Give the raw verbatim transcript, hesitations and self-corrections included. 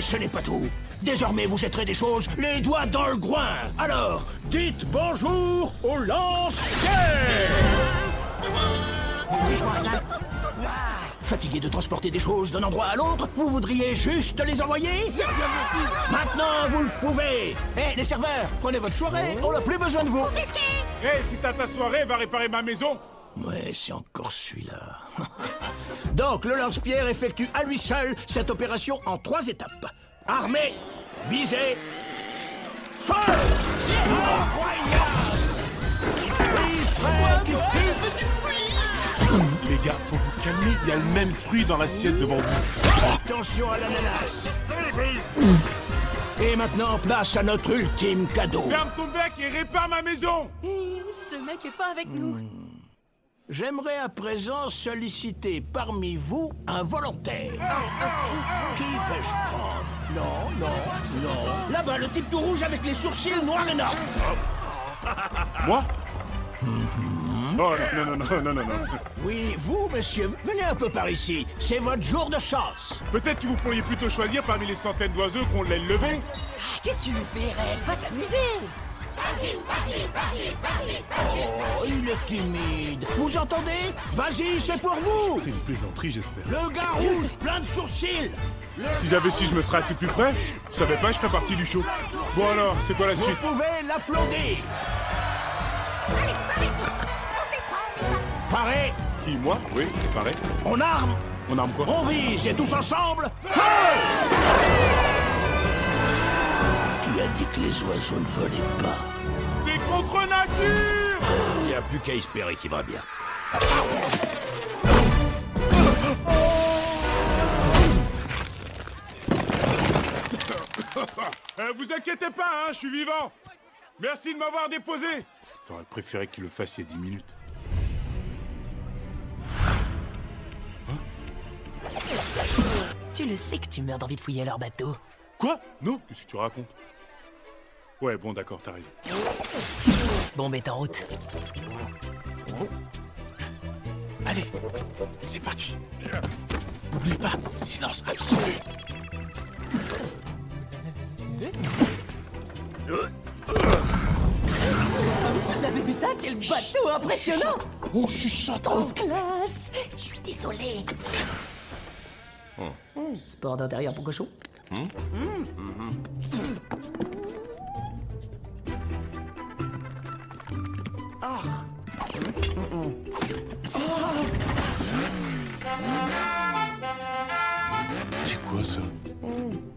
ce n'est pas tout. Désormais, vous jetterez des choses les doigts dans le groin. Alors, dites bonjour au lance-pierre. Fatigué de transporter des choses d'un endroit à l'autre, vous voudriez juste les envoyer? Maintenant, vous le pouvez. Eh, les serveurs, prenez votre soirée, on n'a plus besoin de vous. Hé, hey, si t'as ta soirée, va réparer ma maison. Ouais, c'est encore celui-là. Donc, le lance-pierre effectue à lui seul cette opération en trois étapes. Armée, visée, feu! Incroyable! Oui, frère, du feu! Les gars, faut vous calmer, il y a le même fruit dans l'assiette devant vous. Attention à l'ananas. Et maintenant, place à notre ultime cadeau. Ferme ton bec et répare ma maison. Ce mec est pas avec nous. J'aimerais à présent solliciter parmi vous un volontaire. Qui vais-je prendre? Non, non, non. Là-bas, le type tout rouge avec les sourcils noirs et noirs. Moi? Oh, non, non, non, non, non, non. Oui, vous, monsieur, venez un peu par ici. C'est votre jour de chance. Peut-être que vous pourriez plutôt choisir parmi les centaines d'oiseaux qu'on l'aile levé. Ah, qu'est-ce que tu nous fais, Red? Va t'amuser. Vas-y, vas-y, vas-y, vas-y, vas-y. Oh, il est timide. Vous entendez? Vas-y, c'est pour vous. C'est une plaisanterie, j'espère. Le gars rouge, plein de sourcils. Si j'avais su, je me serais assis plus près. Je savais pas, je ferais partie du show. Bon alors, c'est quoi la Vous suite? pouvez l'applaudir. Paré, Qui, moi? Oui, je suis pareil. on arme, On arme quoi? on vise et tous ensemble, feu! Qui a dit que les oiseaux ne volaient pas? C'est contre nature! Il n'y a plus qu'à espérer qu'il va bien. Euh, vous inquiétez pas, hein, je suis vivant. Merci de m'avoir déposé. J'aurais préféré qu'il le fasse il y a dix minutes. Tu le sais que tu meurs d'envie de fouiller leur bateau. Quoi? Non, qu'est-ce que tu racontes? Ouais, bon, d'accord, t'as raison. Bon, mets en route. Allez, c'est parti. N'oublie pas, silence absolu. Vous avez vu ça? Quel bateau impressionnant! On chuchote. Trop classe! Je suis désolé. Mmh, sport d'intérieur pour cochon. C'est quoi ça?